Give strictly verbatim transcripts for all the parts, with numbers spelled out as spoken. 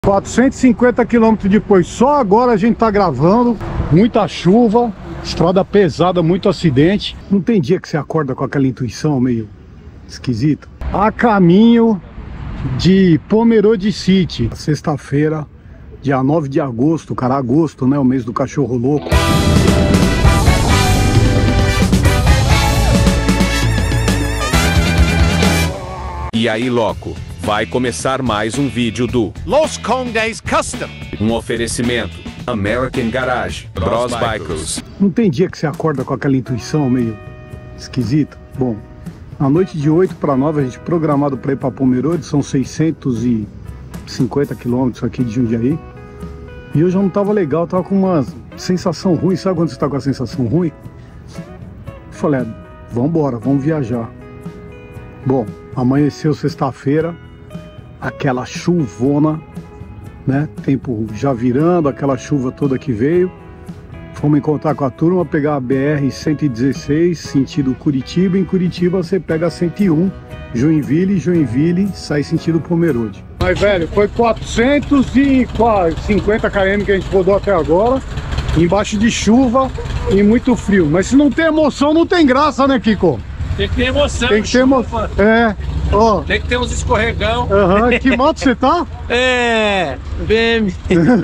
quatrocentos e cinquenta quilômetros depois, só agora a gente tá gravando. Muita chuva, estrada pesada, muito acidente. Não tem dia que você acorda com aquela intuição meio esquisita. A caminho de Pomerode City, sexta-feira, dia nove de agosto, cara, agosto, né, o mês do cachorro louco. E aí, loco, vai começar mais um vídeo do Los Condes Custom. Um oferecimento American Garage, Bros Bikers. Não tem dia que você acorda com aquela intuição meio esquisita? Bom, na noite de oito para nove a gente programado para ir para Pomerode, são seiscentos e cinquenta quilômetros aqui de Jundiaí. E eu já não tava legal, tava com uma sensação ruim. Sabe quando você tá com a sensação ruim? Eu falei, ah, vamos embora, vamos viajar. Bom, amanheceu sexta-feira, aquela chuvona, né? Tempo já virando, aquela chuva toda que veio. Fomos encontrar com a turma, pegar a B R cento e dezesseis, sentido Curitiba. Em Curitiba você pega a cento e um, Joinville, Joinville, sai sentido Pomerode. Mas, velho, foi quatrocentos e cinquenta quilômetros que a gente rodou até agora, embaixo de chuva e muito frio. Mas se não tem emoção, não tem graça, né, Kiko? Tem que ter emoção. Tem que ter emoção. É, ó. Tem que ter uns escorregão. Aham, que moto você tá? É, B M.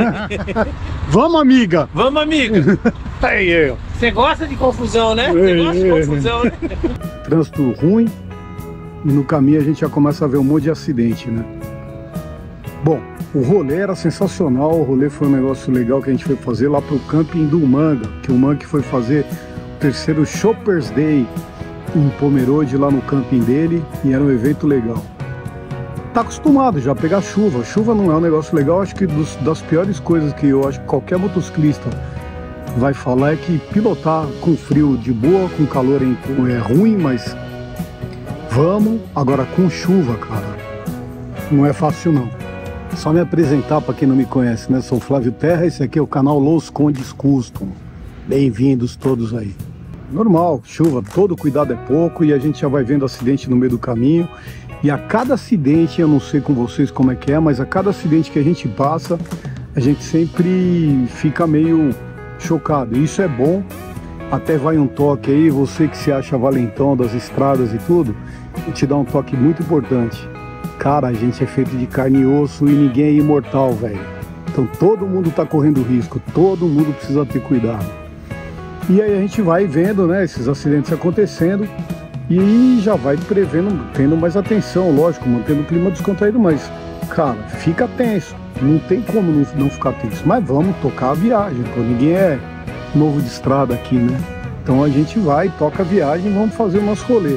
Vamos, amiga. Vamos, amiga. Aí, eu. Você gosta de confusão, né? Você gosta de confusão, né? Trânsito ruim. E no caminho a gente já começa a ver um monte de acidente, né? Bom, o rolê era sensacional. O rolê foi um negócio legal que a gente foi fazer lá pro camping do Manga. Que o Manga foi fazer o terceiro Shoppers Day em Pomerode, lá no camping dele, e era um evento legal. Tá acostumado já a pegar chuva. Chuva não é um negócio legal. Acho que dos, das piores coisas que eu acho que qualquer motociclista vai falar é que pilotar com frio de boa, com calor é, é ruim, mas vamos. Agora com chuva, cara, não é fácil não. Só me apresentar para quem não me conhece, né? Sou Flávio Terra, esse aqui é o canal Los Condes Custom. Bem-vindos todos aí. Normal, chuva, todo cuidado é pouco e a gente já vai vendo acidente no meio do caminho. E a cada acidente, eu não sei com vocês como é que é, mas a cada acidente que a gente passa, a gente sempre fica meio chocado. E isso é bom, até vai um toque aí, você que se acha valentão das estradas e tudo, eu te dá um toque muito importante. Cara, a gente é feito de carne e osso e ninguém é imortal, velho. Então todo mundo tá correndo risco, todo mundo precisa ter cuidado. E aí a gente vai vendo, né, esses acidentes acontecendo e já vai prevendo, tendo mais atenção, lógico, mantendo o clima descontraído, mas, cara, fica tenso, não tem como não, não ficar tenso, mas vamos tocar a viagem, pô, ninguém é novo de estrada aqui, né? Então a gente vai, toca a viagem e vamos fazer o nosso rolê.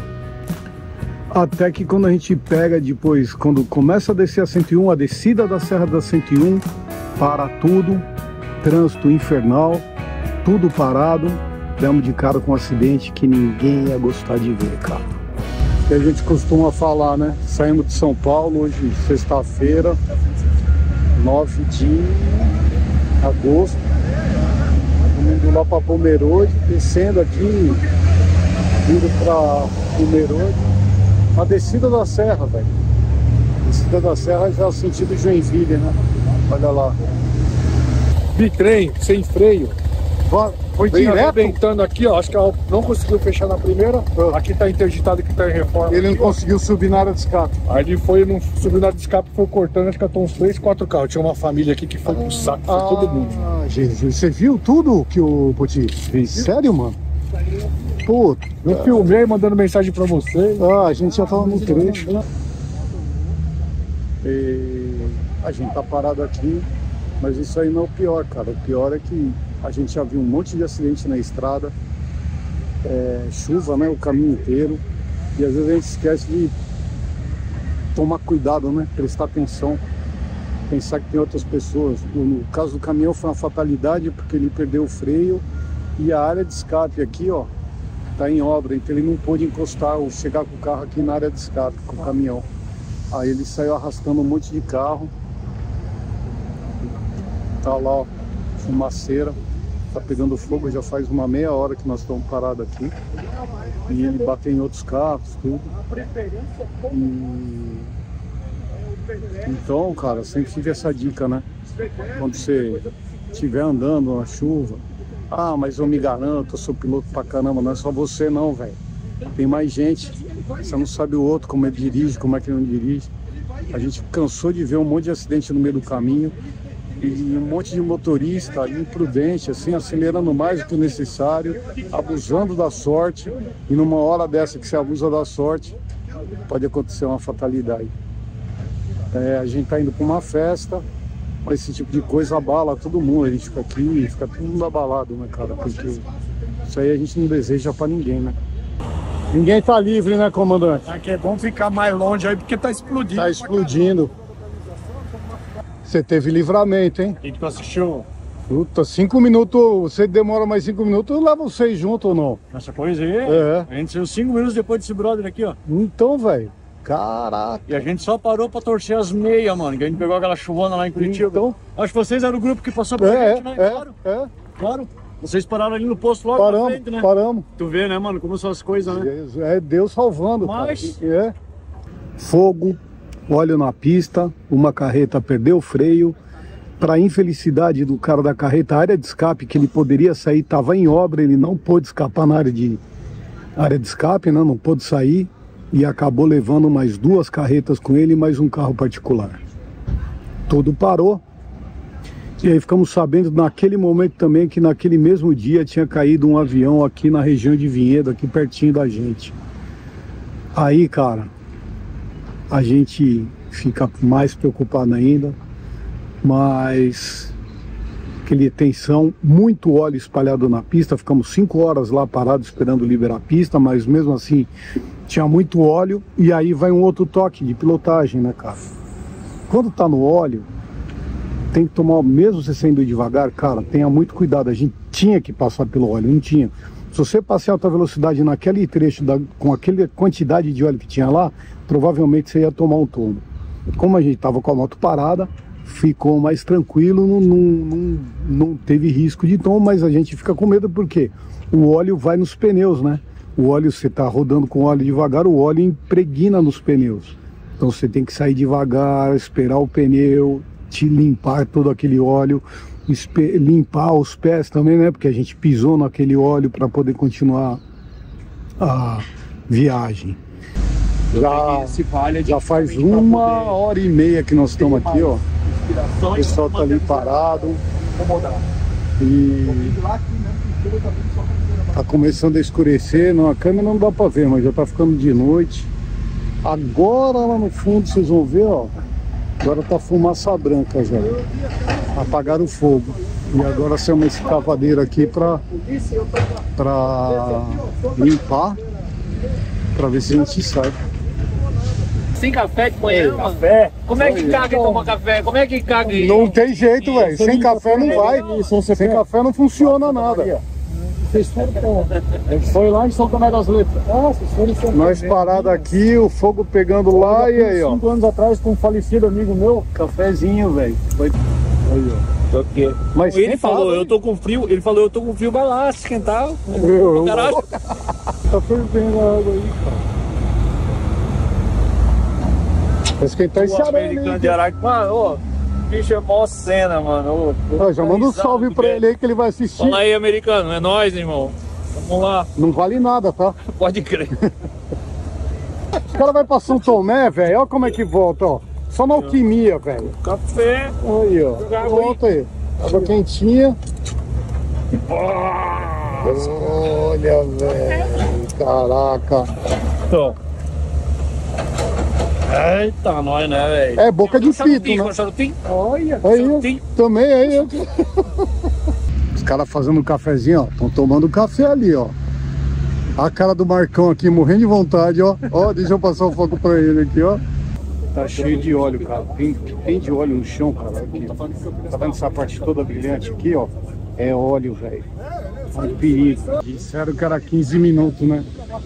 Até que quando a gente pega depois, quando começa a descer a cento e um, a descida da Serra da cento e um, para tudo, trânsito infernal, tudo parado, demos de cara com um acidente que ninguém ia gostar de ver, cara. E a gente costuma falar, né? Saímos de São Paulo hoje, sexta-feira, nove de agosto. Indo lá para Pomerode, descendo aqui, indo para Pomerode. A descida da serra, velho. Descida da serra já é o sentido Joinville, né? Olha lá. Bitrem, sem freio. Foi Vem direto? arrebentando aqui, ó. Acho que ela não conseguiu fechar na primeira. Aqui tá interditado que tá em reforma. Ele não aqui, conseguiu subir na área de escape. Aí ele foi, não subiu na área de escape, foi cortando, acho que até uns três, quatro carros. Tinha uma família aqui que foi pro saco, foi ah, todo mundo. Ah, Jesus, você viu tudo que o Poti fez? Sério, mano? Puta. Eu filmei mandando mensagem pra você. Ah, a gente já tava no trecho. E a gente tá parado aqui, mas isso aí não é o pior, cara. O pior é que a gente já viu um monte de acidente na estrada, é, chuva, né, o caminho inteiro, e às vezes a gente esquece de tomar cuidado, né, prestar atenção, pensar que tem outras pessoas. No caso do caminhão foi uma fatalidade porque ele perdeu o freio e a área de escape aqui, ó, tá em obra, então ele não pôde encostar ou chegar com o carro aqui na área de escape com o caminhão. Aí ele saiu arrastando um monte de carro, tá lá, ó, fumaceira. Tá pegando fogo, já faz uma meia hora que nós estamos parados aqui. E ele bateu em outros carros, tudo. E Então, cara, sempre tive essa dica, né? Quando você estiver andando na chuva, ah, mas eu me garanto, eu sou piloto pra caramba. Não é só você não, velho. Tem mais gente. Você não sabe o outro, como ele dirige, como é que ele não dirige. A gente cansou de ver um monte de acidente no meio do caminho. E um monte de motorista imprudente, assim, acelerando mais do que o necessário, abusando da sorte. E numa hora dessa que você abusa da sorte, pode acontecer uma fatalidade. É, a gente tá indo para uma festa, mas esse tipo de coisa abala todo mundo. A gente fica aqui e fica todo mundo abalado, né, cara? Porque isso aí a gente não deseja para ninguém, né? Ninguém tá livre, né, comandante? Aqui é bom ficar mais longe aí porque tá explodindo. Tá explodindo. Você teve livramento, hein? O que tu assistiu? Puta, cinco minutos, você demora mais cinco minutos, eu levo vocês junto ou não? Essa coisa aí? É. A gente saiu cinco minutos depois desse brother aqui, ó. Então, velho, caraca. E a gente só parou pra torcer as meias, mano. Que a gente pegou aquela chuvona lá em Curitiba. Então, acho que vocês eram o grupo que passou por é, gente, né? é, Claro, é. claro. Vocês pararam ali no posto logo Paramos, na frente, né? paramos. Tu vê, né, mano, como são as coisas, né? É Deus salvando, Mas... cara. É. Fogo, óleo na pista, uma carreta perdeu o freio. Para infelicidade do cara da carreta, a área de escape que ele poderia sair estava em obra, ele não pôde escapar na área de, área de escape, né? Não pôde sair e acabou levando mais duas carretas com ele e mais um carro particular. Tudo parou. E aí ficamos sabendo naquele momento também que naquele mesmo dia tinha caído um avião aqui na região de Vinhedo, aqui pertinho da gente. Aí, cara, a gente fica mais preocupado ainda, mas aquele tensão, muito óleo espalhado na pista, ficamos cinco horas lá parados esperando liberar a pista, mas mesmo assim tinha muito óleo. E aí vai um outro toque de pilotagem, né, cara? Quando tá no óleo, tem que tomar, mesmo você sendo devagar, cara, tenha muito cuidado. A gente tinha que passar pelo óleo, não tinha. Se você passar a alta velocidade naquele trecho, da, com aquela quantidade de óleo que tinha lá, provavelmente você ia tomar um tombo. Como a gente estava com a moto parada, ficou mais tranquilo, não, não, não, não teve risco de tombo, mas a gente fica com medo porque o óleo vai nos pneus, né? O óleo, você está rodando com óleo devagar, o óleo impregna nos pneus. Então você tem que sair devagar, esperar o pneu te limpar todo aquele óleo, limpar os pés também, né? Porque a gente pisou naquele óleo para poder continuar a viagem. Já, já faz uma hora e meia que nós estamos aqui, ó. O pessoal tá ali parado. E tá começando a escurecer. Não, a câmera não dá para ver, mas já tá ficando de noite. Agora lá no fundo vocês vão ver, ó. Agora tá fumaça branca já. Apagaram o fogo. E agora saiu uma escavadeira aqui para para limpar, para ver se a gente sai. Sem café de manhã, mano? Café? Como é que caga e toma café? Como é que caga e... Não tem jeito, velho. Sem café não vai. Sem café não funciona nada. Vocês foram, foi lá em São Tomé das Letras. Ah, vocês foram em São Tomé. Nós parados aqui, o fogo pegando lá e aí, ó. Cinco anos atrás com um falecido amigo meu. Cafezinho, velho. Foi... Aí, ó. Okay. Mas ele falou, eu tô com frio. Ele falou, eu tô com frio, vai lá se esquentar. Eu... Caralho. Tá fervendo a água aí, cara. Vai esquentar esse americano de Araque. Mano, ó, bicho é mó cena, mano. Ô, ah, já manda um salve pra ele aí que ele vai assistir. Fala aí, americano, é nóis, irmão. Vamos lá. Não vale nada, tá? Pode crer. Os caras vão pra São Tomé, velho. Olha como é que volta, ó. Só na alquimia, velho. Café. Aí, ó. Volta aí. Água quentinha. Olha, velho. Caraca. Então. Eita, nós, né, velho? É boca de fito, né? Olha, aí, também aí. Os caras fazendo um cafezinho, ó. Estão tomando café ali, ó. A cara do Marcão aqui morrendo de vontade, ó. Ó, deixa eu passar o foco pra ele aqui, ó. Tá cheio de óleo, cara. Tem, tem de óleo no chão, cara. Aqui. Tá vendo essa parte toda brilhante aqui, ó? É óleo, velho. É um perigo. Disseram que era quinze minutos, né?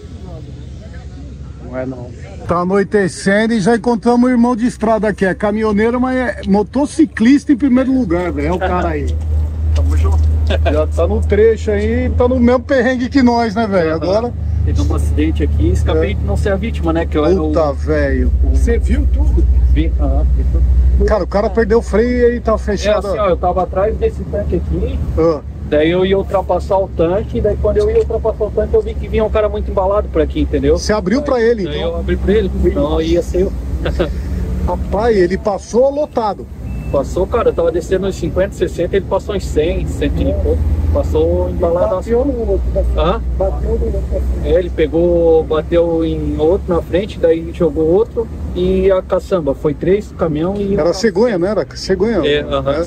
Não é não. Tá anoitecendo e já encontramos o irmão de estrada aqui. É caminhoneiro, mas é motociclista em primeiro lugar, velho. É o cara aí. Tamo junto. Já tá no trecho aí, tá no mesmo perrengue que nós, né, velho? Agora... Teve um acidente aqui, escapei é. de não ser a vítima, né? Que eu era o... Puta, velho. Você viu tudo? Vi, aham. Cara, o cara perdeu o freio e ele tá É fechado. assim, ó, eu tava atrás desse tanque aqui, Ah, daí eu ia ultrapassar o tanque, daí quando eu ia ultrapassar o tanque eu vi que vinha um cara muito embalado por aqui, entendeu? você abriu Daí- pra ele, daí então. eu abri pra ele, então ia ser eu. Rapaz, ele passou lotado. Passou, cara, eu tava descendo uns cinquenta, sessenta, ele passou uns cem, cem e pouco. Passou embalado assim. Hã? É, ele pegou, bateu em outro na frente, daí jogou outro e a caçamba. Foi três caminhão e. Era cegonha, não era? Cegonha. É, aham.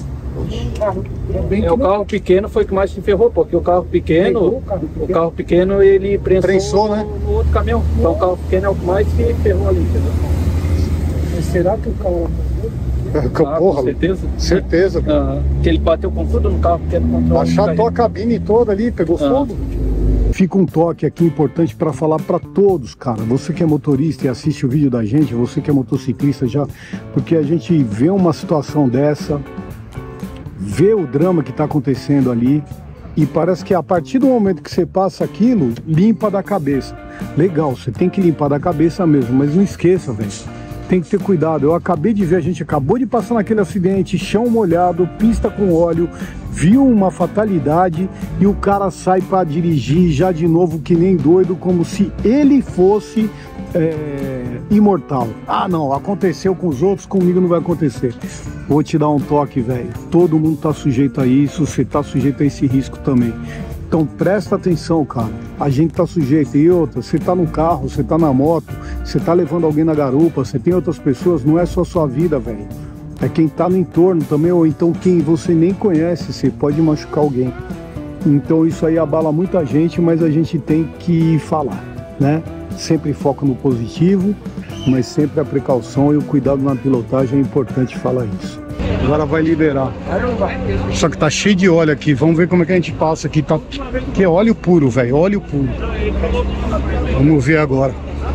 Bem É, o carro pequeno foi o que mais se ferrou, porque o carro pequeno, o carro pequeno ele prensou, Prensou, no, né? no outro caminhão. Então o carro pequeno é o que mais se ferrou ali, entendeu? Mas será que o carro... Ah, Porra, com certeza. certeza, cara. Aham. Que ele bateu com tudo no carro pequeno contra o Achatou a cabine toda ali, pegou Ah. fogo. Fica um toque aqui importante para falar para todos, cara. Você que é motorista e assiste o vídeo da gente, você que é motociclista já, porque a gente vê uma situação dessa, vê o drama que tá acontecendo ali e parece que a partir do momento que você passa aquilo, limpa da cabeça. Legal, você tem que limpar da cabeça mesmo, mas não esqueça, velho. Tem que ter cuidado. Eu acabei de ver, a gente acabou de passar naquele acidente, chão molhado, pista com óleo, viu uma fatalidade e o cara sai para dirigir já de novo que nem doido, como se ele fosse é, imortal. Ah, não, aconteceu com os outros, comigo não vai acontecer. Vou te dar um toque, velho. Todo mundo tá sujeito a isso, você tá sujeito a esse risco também. Então presta atenção, cara. A gente tá sujeito. E outra, você tá no carro, você tá na moto, você tá levando alguém na garupa, você tem outras pessoas, não é só sua vida, velho. É quem tá no entorno também, ou então quem você nem conhece, você pode machucar alguém. Então isso aí abala muita gente, mas a gente tem que falar, né? Sempre foco no positivo, mas sempre a precaução e o cuidado na pilotagem é importante falar isso. Agora vai liberar. Só que tá cheio de óleo aqui. Vamos ver como é que a gente passa aqui. Tá... Que é óleo puro, velho. Óleo puro. Vamos ver agora.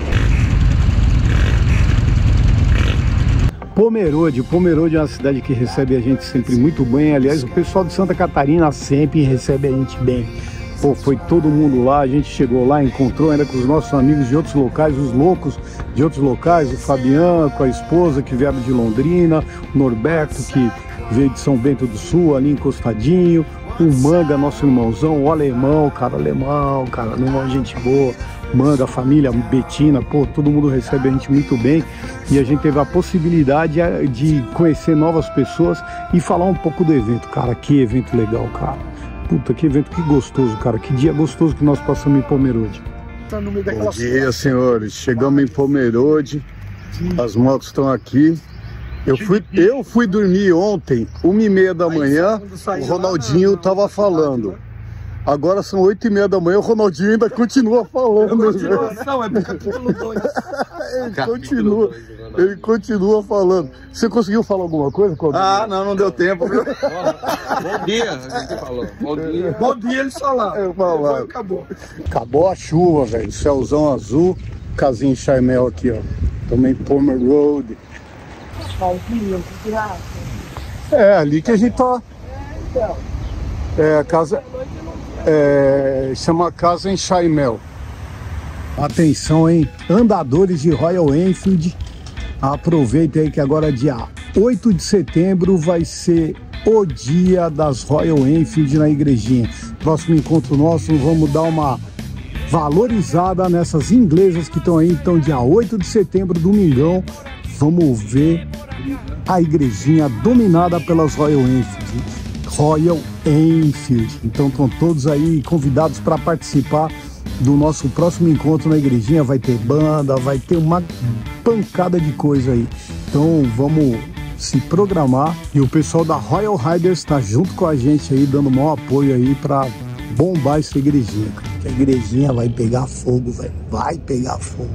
Pomerode. Pomerode é uma cidade que recebe a gente sempre muito bem. Aliás, o pessoal de Santa Catarina sempre recebe a gente bem. Pô, foi todo mundo lá, a gente chegou lá, encontrou ainda com os nossos amigos de outros locais, os loucos de outros locais, o Fabiano com a esposa que vieram de Londrina, o Norberto que veio de São Bento do Sul, ali encostadinho, o Manga, nosso irmãozão, o alemão, cara, alemão, cara, alemão, gente boa, Manga, a família, Betina, pô, todo mundo recebe a gente muito bem e a gente teve a possibilidade de conhecer novas pessoas e falar um pouco do evento, cara, que evento legal, cara. Puta, que evento, que gostoso, cara. Que dia gostoso que nós passamos em Pomerode. Bom dia, senhores. Chegamos em Pomerode. As motos estão aqui. Eu fui, eu fui dormir ontem, uma e meia da manhã. O Ronaldinho tava falando. Agora são oito e meia da manhã, o Ronaldinho ainda continua falando. Continuação, é capítulo dois. Ele continua, ele continua falando. Você conseguiu falar alguma coisa? Ah, não, não deu tempo, viu? Bom dia, a gente falou. Bom dia. Bom dia, eles falaram. Eu falava. Acabou. Acabou a chuva, velho. Céuzão azul. Casinha Charmel aqui, ó. Também Pomerode. É, ali que a gente tá. É, a casa. É, chama Casa em Chaimel. Atenção, hein? Andadores de Royal Enfield. Aproveita aí que agora dia oito de setembro vai ser o dia das Royal Enfield na igrejinha. Próximo encontro nosso, vamos dar uma valorizada nessas inglesas que estão aí. Então dia oito de setembro, domingão, vamos ver a igrejinha dominada pelas Royal Enfield. Royal Enfield. Então estão todos aí convidados para participar do nosso próximo encontro na igrejinha. Vai ter banda, vai ter uma pancada de coisa aí. Então vamos se programar. E o pessoal da Royal Riders está junto com a gente aí, dando maior apoio aí para bombar essa igrejinha. Que a igrejinha vai pegar fogo, velho. Vai pegar fogo.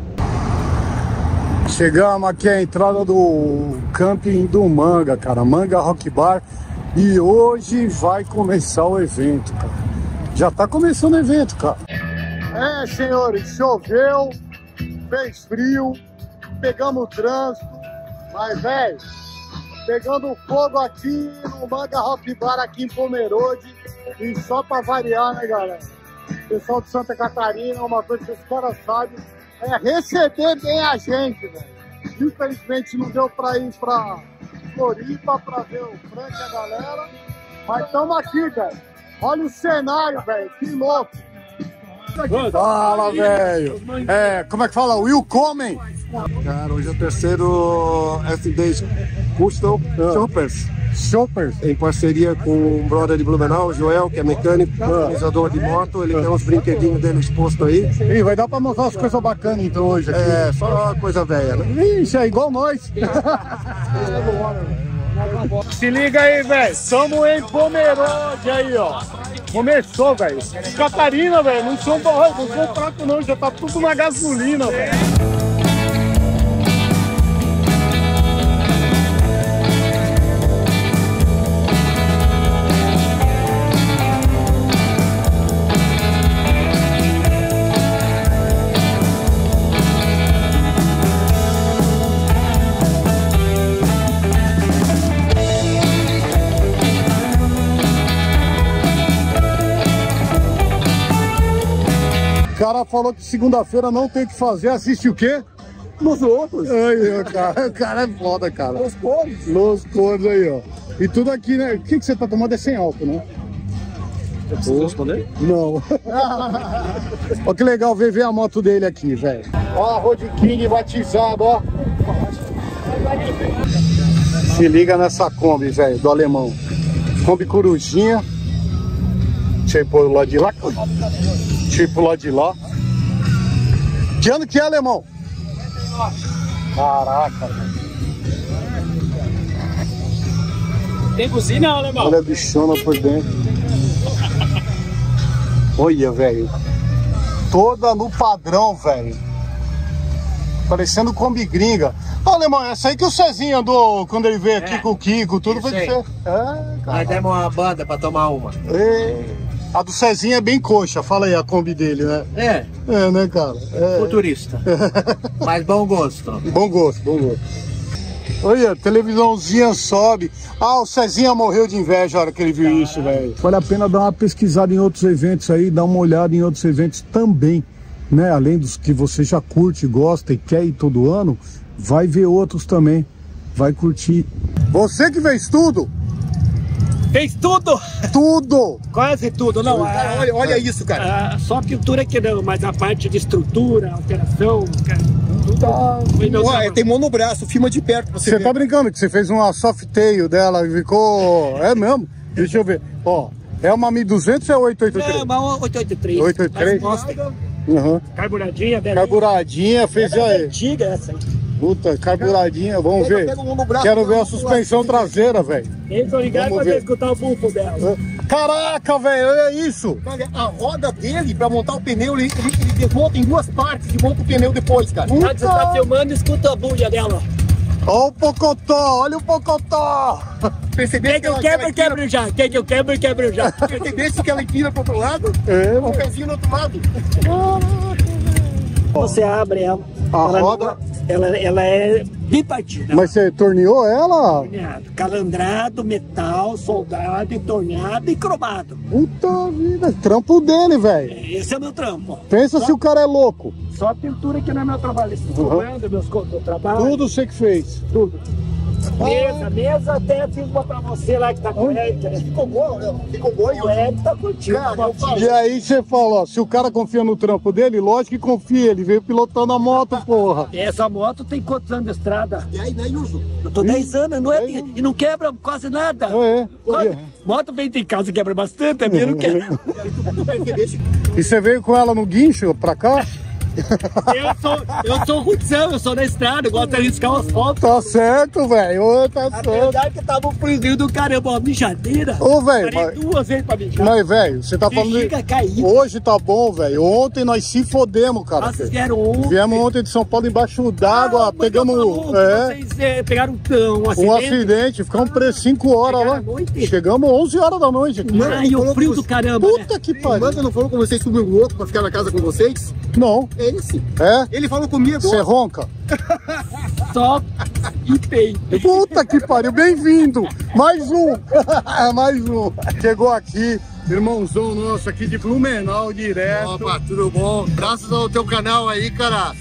Chegamos aqui à entrada do camping do Manga, cara. Manga Rock Bar. E hoje vai começar o evento, cara. Já tá começando o evento, cara. É, senhores, choveu, fez frio, pegamos o trânsito, mas, velho, pegando fogo aqui no Manga Rock Bar aqui em Pomerode. E só pra variar, né, galera? O pessoal de Santa Catarina, uma coisa que os caras sabem é receber bem a gente, velho. Infelizmente não deu pra ir pra Floripa pra ver o Frank e a galera. Mas estamos aqui, velho. Olha o cenário, velho. Que louco. Fala, velho. É, como é que fala? Willkommen. Cara, hoje é o terceiro F dez Custom Shoppers. Shoppers. Em parceria com um brother de Blumenau, o Joel, que é mecânico, organizador de moto. Ele tem uns brinquedinhos dele expostos aí. Ih, vai dar pra mostrar as coisas bacanas então hoje aqui. É, só coisa velha, né? Ixi, é igual nós. Se liga aí, velho. Estamos em Pomerode aí, ó. Começou, velho. Catarina, velho. Não sou barro, não sou fraco não. Já tá tudo na gasolina, velho. O cara falou que segunda-feira não tem o que fazer, assiste o quê? Nos outros. Aí, ó, cara. O cara é foda, cara. Los cores. Los cores aí, ó. E tudo aqui, né? O que, que você tá tomando é sem álcool, né? Eu preciso responder? Não. Ó, que legal ver, ver a moto dele aqui, velho. Ó, a Road King batizado, ó. Se liga nessa Kombi, velho, do alemão. Kombi Corujinha. Deixa eu pôr o lado de lá. Tipo lá de lá. Que ano que é, alemão? Caraca, velho. Tem buzina, alemão? Olha a bichona por dentro. Olha, velho. Toda no padrão, velho. Parecendo Kombi gringa. Ô, alemão, essa aí que o Cezinho andou quando ele veio aqui é. com o Kiko, tudo foi de ser. É, cara. Nós demos uma banda pra tomar uma. É. A do Cezinho é bem coxa, fala aí a Kombi dele, né? É. É, né, cara? É. Futurista. Mas bom gosto. Bom gosto, bom gosto. Olha, televisãozinha sobe. Ah, o Cezinha morreu de inveja na hora que ele viu isso, velho. Vale a pena dar uma pesquisada em outros eventos aí, dar uma olhada em outros eventos também, né? Além dos que você já curte, gosta e quer ir todo ano, vai ver outros também. Vai curtir. Você que fez tudo? Fez tudo! Tudo! Quase tudo, não. Cara, olha, olha isso, cara. A, só a pintura que não, mas a parte de estrutura, alteração, cara, tudo tá. foi meu Ué, tem mão no braço, filma de perto pra você Você ver. tá brincando que você fez uma soft tail dela e ficou... É mesmo? Deixa eu ver. Ó, é uma mil e duzentos ou é oitocentos e oitenta e três? É, uma oitocentos e oitenta e três. oitocentos e oitenta e três? Mostra. Uhum. Carburadinha, velho. Carburadinha, fez é aí. Antiga essa aí. Puta, carburadinha, vamos ver. Quero ver a suspensão traseira, velho. Eles vão ligar pra ver escutar o bufo dela. Caraca, velho, olha isso. A roda dele, pra montar o pneu, ele, ele, ele desmonta em duas partes e monta o pneu depois, cara. Puta. Você tá filmando e escuta a bulha dela. Olha o pocotó, olha o pocotó. Percebeu Quem que eu quebro, quebro já. Quem que eu quebro, quebro já. Percebesse que ela empina pro outro lado? É, um pezinho no outro lado. Você abre ela. A ela roda... Ela, ela é bipartida. Mas você torneou ela? Torneado. Calandrado, metal, soldado, e torneado e cromado. Puta vida, trampo dele, velho. Esse é o meu trampo. Pensa só, se o cara é louco. Só a pintura que não é meu trabalho. Esse comando, uhum. meus meu trabalho. Tudo você que fez. Tudo. Mesa, mesa até fiz uma pra você lá que tá com ele. Ficou bom, ficou bom. O Eric tá curtindo. E aí você falou, ó, se o cara confia no trampo dele, lógico que confia, ele veio pilotando a moto, porra. Essa moto tem quantos anos de estrada? E aí, né, Yuso? Eu tô dez anos, não é, e não quebra quase nada. É, quase, é. Moto vem em casa, quebra bastante, a minha não quebra. E você veio com ela no guincho pra cá? Eu sou, eu sou rutzão, eu sou da estrada, eu gosto de arriscar umas fotos. Tá certo, velho. Tá certo. Apesar que tava um friozinho do caramba, uma mijadeira. Ô, velho. Mas... duas vezes pra mijar. Mas, velho, você tá falando. Fica caído. Hoje tá bom, velho. Ontem nós se fodemos, cara. Vocês vieram ontem. Viemos ontem de São Paulo embaixo d'água, ah, pegamos. É. Vocês é, pegaram um, um acidente. Um acidente, ficamos presos cinco horas lá. Chegamos onze horas da noite aqui. Ai, o frio do caramba. Puta né? que pariu. Mas não falou com vocês sobre o outro pra ficar na casa com vocês? Não. Ele sim. É? Ele falou comigo. Você ronca? Só e peito. Puta que pariu, bem-vindo! Mais um! Mais um! Chegou aqui, irmãozão nosso aqui de Blumenau, direto. Opa, tudo bom? Graças ao teu canal aí, cara,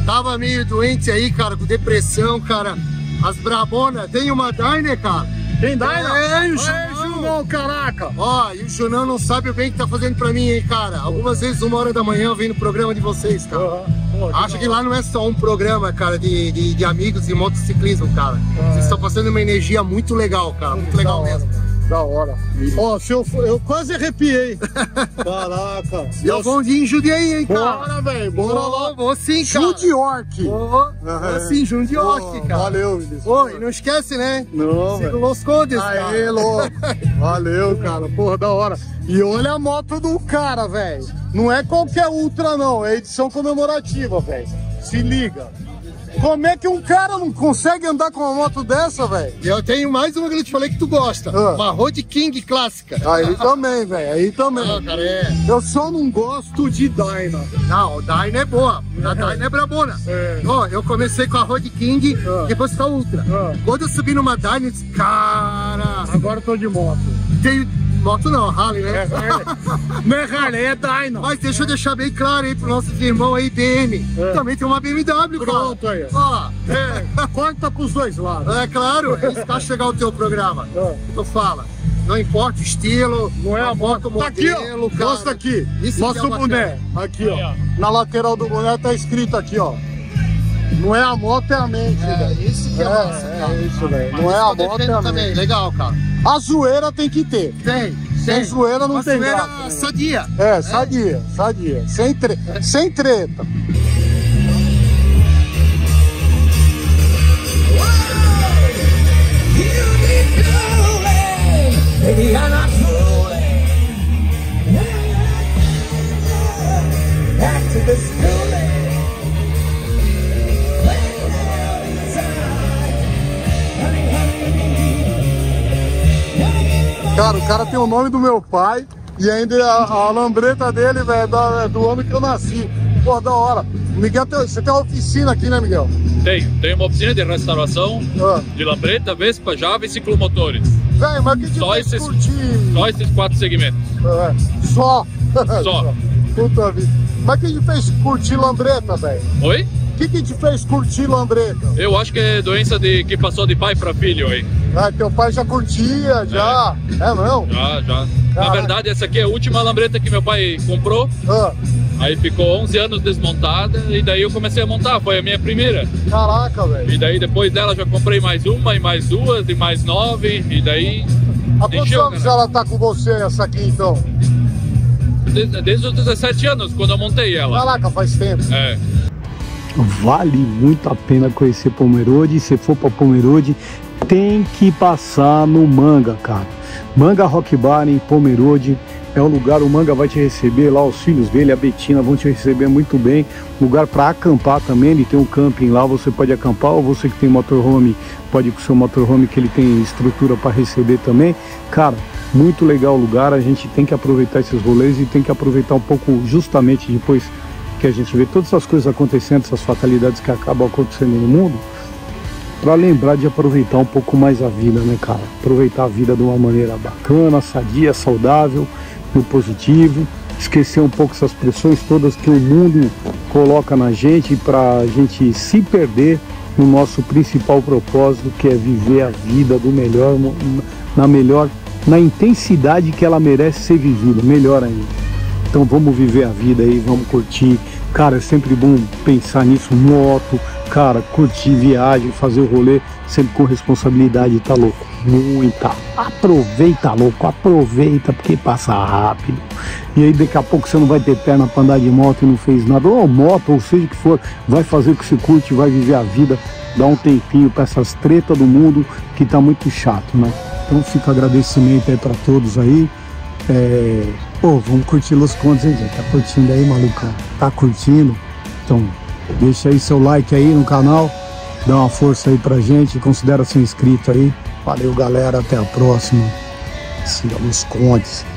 tava meio doente aí, cara, com depressão, cara. As brabonas, tem uma Dyna, cara? Tem Dyna? É, e o Junão, caraca! Ó, e o Junão não sabe o bem que tá fazendo pra mim, hein, cara. Algumas vezes, uma hora da manhã, eu venho no programa de vocês, cara. Uhum. Pô, acho que lá não é só um programa, cara, de, de, de amigos e motociclismo, cara. Uhum. Vocês estão passando uma energia muito legal, cara. Muito legal mesmo. Da hora. Ó, se eu, eu quase arrepiei. Caraca. E eu vou de Jundiaí, hein, cara. Bora, velho. Bora lá. Vou sim, cara. Jundiorque. Vou sim, Jundiorque, cara. Valeu, Vinícius. Oi, não esquece, né? Não, velho. Los Condes, cara. Aê, louco. Valeu, cara. Porra, da hora. E olha a moto do cara, velho. Não é qualquer Ultra, não. É edição comemorativa, velho. Se liga. Como é que um cara não consegue andar com uma moto dessa, velho? E eu tenho mais uma que eu te falei que tu gosta. Ah. Uma Road King clássica. Aí também, velho. Aí também. Ah, cara, é. Eu só não gosto de Dyna. Não, o Dyna é boa. A Dyna é brabona. É. Ó, eu comecei com a Road King, ah. depois com a Ultra. Ah. Quando eu subi numa Dyna, eu disse, cara... Agora eu tô de moto. Tenho... Moto não, Harley, né? É, Harley. Não é Harley, é Dyna. Mas deixa eu deixar bem claro aí pros nossos irmãos aí, B M. É. Também tem uma B M W, pronto, cara. Aí. Ó, é. Corta pros dois lados. É claro, é isso que vai chegar o teu programa. É. Tu fala, não importa o estilo, não é a moto, modelo, tá aqui, ó. Cara. Mostra aqui, isso mostra o boné. Aqui, ó. Na lateral do boné tá escrito aqui, ó. Não é a moto, é a mente, é, velho. Isso que é, é massa, cara. É isso, velho. Não é a moto, é a também. mente. Legal, cara. A zoeira tem que ter. Tem. Sem tem. zoeira não a tem zoeira graça. sadia. É, é, sadia, sadia. Sem, tre é. Sem treta. Cara, o cara tem o nome do meu pai e ainda a, a lambreta dele, velho, é do ano que eu nasci. Pô, da hora. Miguel, tem, você tem uma oficina aqui, né, Miguel? Tenho. Tenho uma oficina de restauração ah. de lambreta, Vespa, Java e ciclomotores. Velho, mas o que te só fez esses, curtir? Só esses quatro segmentos. É. Só? Só. Puta vida. Mas o que te fez curtir lambreta, velho? Oi? O que, que te fez curtir lambreta? Eu acho que é doença de, que passou de pai para filho aí. Ah, teu pai já curtia, já. É, é não? Já, já. Caraca. Na verdade, essa aqui é a última lambreta que meu pai comprou. Ah. Aí ficou onze anos desmontada e daí eu comecei a montar. Foi a minha primeira. Caraca, velho. E daí depois dela já comprei mais uma e mais duas e mais nove. E daí... Há quantos anos ela tá com você, essa aqui, então? Desde, desde os dezessete anos, quando eu montei ela. Caraca, faz tempo. É. Vale muito a pena conhecer Pomerode. Se for para Pomerode, tem que passar no Manga, cara. Manga Rock Bar em Pomerode é o lugar, o Manga vai te receber lá, os filhos dele, a Betina, vão te receber muito bem. Lugar para acampar também, ele tem um camping lá, você pode acampar, ou você que tem motorhome, pode ir com o seu motorhome, que ele tem estrutura para receber também. Cara, muito legal o lugar, a gente tem que aproveitar esses rolês e tem que aproveitar um pouco justamente depois que a gente vê todas essas coisas acontecendo, essas fatalidades que acabam acontecendo no mundo, para lembrar de aproveitar um pouco mais a vida, né, cara? Aproveitar a vida de uma maneira bacana, sadia, saudável, no positivo, esquecer um pouco essas pressões todas que o mundo coloca na gente para a gente se perder no nosso principal propósito, que é viver a vida do melhor, na melhor, na intensidade que ela merece ser vivida, melhor ainda. Então vamos viver a vida aí, vamos curtir. Cara, é sempre bom pensar nisso, moto, cara, curtir viagem, fazer o rolê, sempre com responsabilidade, tá louco? Muita. Aproveita, louco, aproveita, porque passa rápido. E aí daqui a pouco você não vai ter perna pra andar de moto e não fez nada. Ou moto, ou seja o que for, vai fazer o que você curte, vai viver a vida, dá um tempinho pra essas tretas do mundo que tá muito chato, né? Então fica agradecimento aí pra todos aí. É... Pô, vamos curtir Los Condes, hein, gente? Tá curtindo aí, malucão? Tá curtindo? Então, deixa aí seu like aí no canal, dá uma força aí pra gente, considera ser inscrito aí. Valeu, galera, até a próxima. Siga Los Condes.